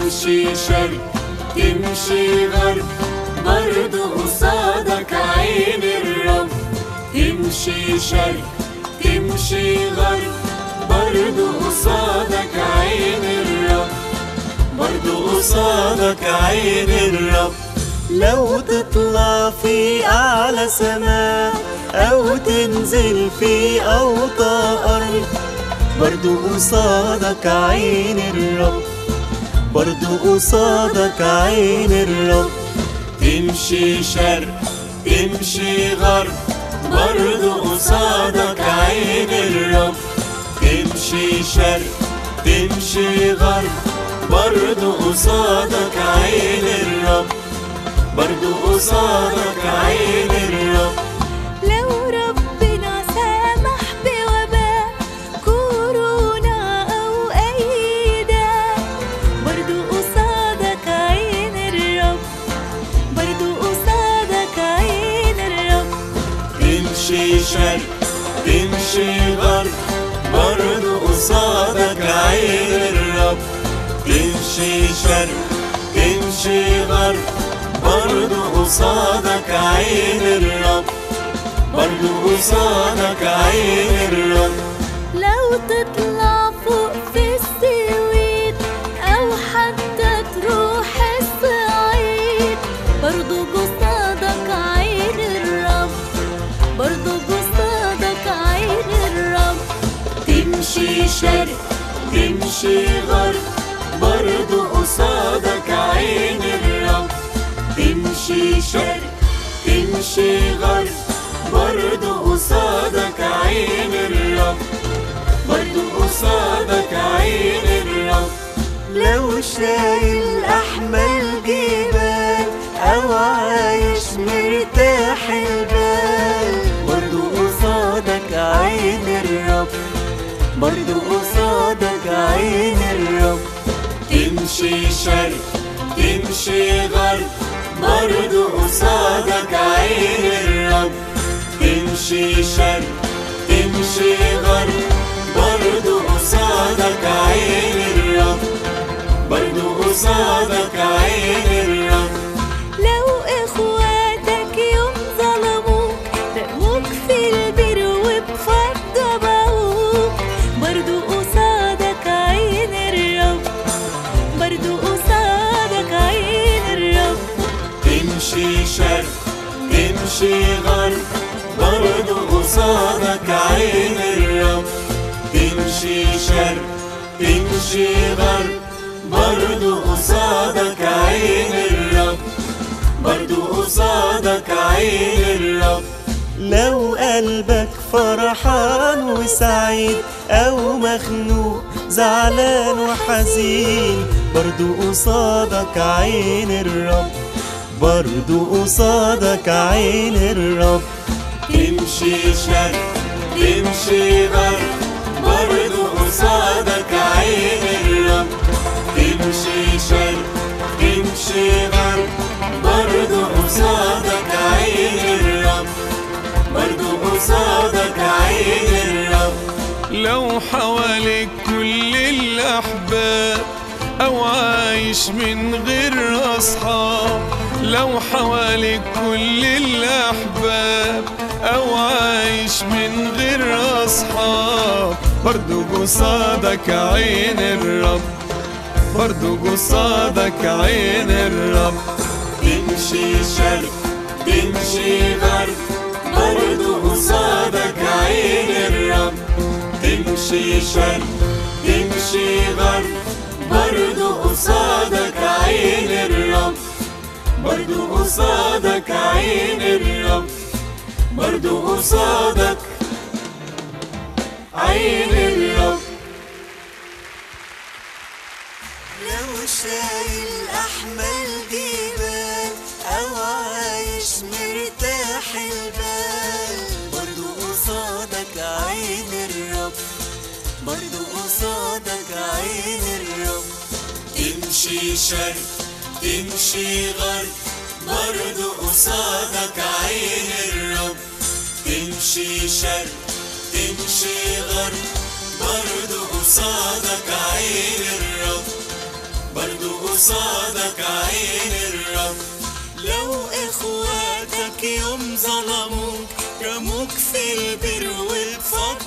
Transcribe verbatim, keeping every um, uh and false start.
تمشي شرق تمشي غرب برضو قصادك عين الرب. تمشي شرق تمشي غرب برضو قصادك عين الرب، برضو قصادك عين الرب. لو تطلع في أعلى سماء أو تنزل في أوطى أرض برضو قصادك عين الرب، برضو قصادك عين الرب. تمشي شرق تمشي غرب برضو قصادك عين الرب. تمشي شرق تمشي غرب برضو قصادك عين الرب، برضو قصادك عين الرب. لو ربنا سامح بوباء كورونا أو أي داء برضو قصادك عين الرب، برضو قصادك عين الرب. تمشي شرق تمشي غرب برضو قصادك عين الرب. تمشي شرق تمشي غرب برضو قصادك عين الرب، برضو قصادك عين الرب. لو تطلع فوق في السويد أو حتى تروح الصعيد برضو قصادك عين الرب، برضو قصادك عين الرب. تمشي شرق تمشي غرب برضو قصادك عين الرب. تمشي شرق تمشي غرب برضو قصادك عين الرب، برضو قصادك عين الرب. لو شايل أحمل جبال أو عايش مرتاح البال برضو قصادك عين الرب، برضو قصادك عين الرب. تمشي شرق تمشي غرب برضو قصادك عين الرب. تمشي شرق تمشي غرب برضو قصادك عين الرب، برضو قصادك عين الرب. لو إخواتك يوم ظلموك رموك في البير وبفض باعوك برضو قصادك عين الرب، برضو قصادك عين الرب. تمشي شرق تمشي غرب برضو قصادك عين الرب. تمشي شرق تمشي غرب برضو قصادك عين الرب، برضو قصادك عين الرب. لو قلبك فرحان وسعيد أو مخنوق زعلان وحزين برضو قصادك عين الرب، برضو قصادك عين الرب. تمشي شرق تمشي غرب برضو قصادك عين الرب. تمشي شرق تمشي غرب برضو قصادك عين الرب، برضو قصادك عين الرب. لو حواليك كل الأحباب أو عايش من غير أصحاب، لو حواليك كل الأحباب أو عايش من غير أصحاب برضو قصادك عين الرب، برضو قصادك عين الرب. تمشي شرق تمشي غرب برضو قصادك عين الرب. تمشي شرق تمشي غرب برضو قصادك عين الرب، برضو قصادك عين الرب، برضو قصادك عين الرب. لو شايل أحمل جبال أو عايش مرتاح البال برضو قصادك عين الرب، برضو قصادك عين الرب. تمشي شرق تمشي غرب برضو قصادك عين الرب. تمشي شرق تمشي غرب برضو قصادك عين الرب، برضو برضو قصادك عين الرب. لو اخواتك يوم ظلموك رموك في البر وبفضل